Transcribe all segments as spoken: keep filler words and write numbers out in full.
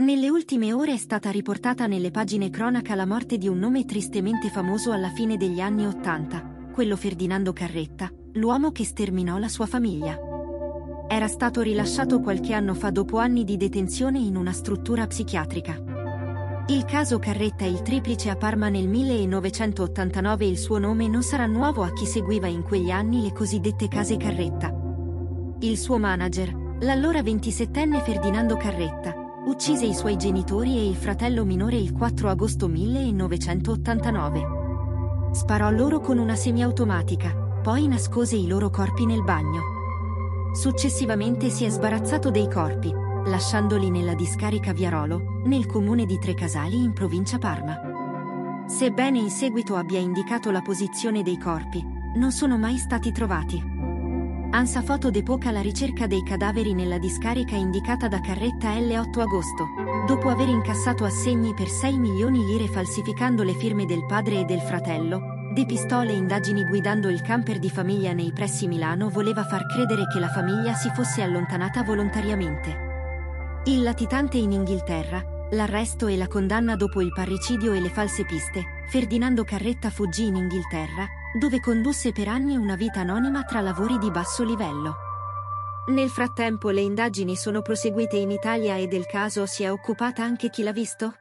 Nelle ultime ore è stata riportata nelle pagine cronaca la morte di un nome tristemente famoso alla fine degli anni Ottanta, quello Ferdinando Carretta, l'uomo che sterminò la sua famiglia. Era stato rilasciato qualche anno fa dopo anni di detenzione in una struttura psichiatrica. Il caso Carretta il triplice a Parma nel millenovecentottantanove. Il suo nome non sarà nuovo a chi seguiva in quegli anni le cosiddette case Carretta. Il suo manager, l'allora ventisettenne Ferdinando Carretta, uccise i suoi genitori e il fratello minore il quattro agosto millenovecentottantanove. Sparò loro con una semiautomatica, poi nascose i loro corpi nel bagno. Successivamente si è sbarazzato dei corpi, lasciandoli nella discarica Viarolo, nel comune di Trecasali in provincia Parma. Sebbene in seguito abbia indicato la posizione dei corpi, non sono mai stati trovati. ANSA Foto d'Epoca la ricerca dei cadaveri nella discarica indicata da Carretta il otto agosto, dopo aver incassato assegni per sei milioni lire falsificando le firme del padre e del fratello, depistò le indagini guidando il camper di famiglia nei pressi Milano. Voleva far credere che la famiglia si fosse allontanata volontariamente. Il latitante in Inghilterra, l'arresto e la condanna dopo il parricidio e le false piste, Ferdinando Carretta fuggì in Inghilterra, dove condusse per anni una vita anonima tra lavori di basso livello. Nel frattempo le indagini sono proseguite in Italia e del caso si è occupata anche chi l'ha visto?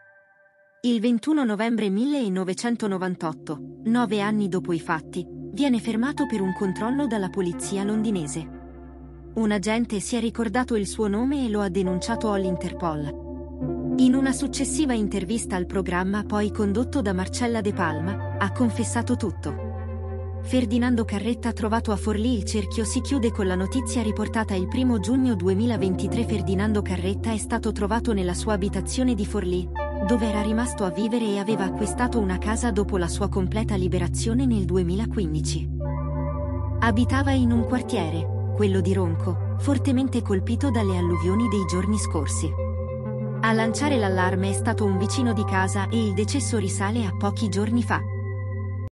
Il ventuno novembre millenovecentonovantotto, nove anni dopo i fatti, viene fermato per un controllo dalla polizia londinese. Un agente si è ricordato il suo nome e lo ha denunciato all'Interpol. In una successiva intervista al programma poi condotto da Marcella De Palma, ha confessato tutto. Ferdinando Carretta trovato a Forlì. Il cerchio si chiude con la notizia riportata il primo giugno duemilaventitré. Ferdinando Carretta è stato trovato nella sua abitazione di Forlì, dove era rimasto a vivere e aveva acquistato una casa dopo la sua completa liberazione nel duemilaquindici. Abitava in un quartiere, quello di Ronco, fortemente colpito dalle alluvioni dei giorni scorsi. A lanciare l'allarme è stato un vicino di casa e il decesso risale a pochi giorni fa.